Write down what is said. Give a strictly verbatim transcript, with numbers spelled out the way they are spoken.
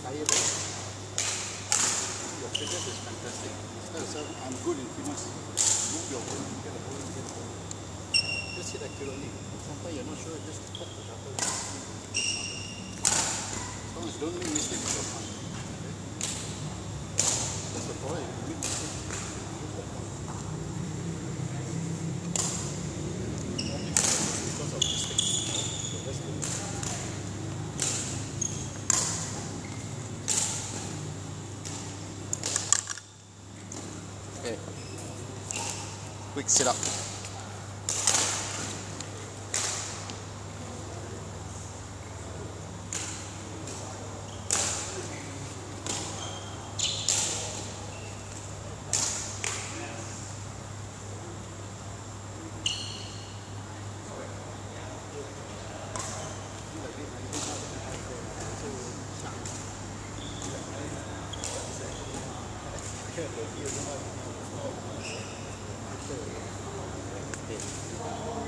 higher back. Your fitness is fantastic. So I'm good in fitness. Move your body, get the body, get the body. Just hit accurately. Sometimes you're not sure, just pop the shutter. As long as you don't make mistakes, you're fine. Okay? That's the problem. You make mistakes. Because of mistakes. So that's good. Okay. Quick sit up. Okay.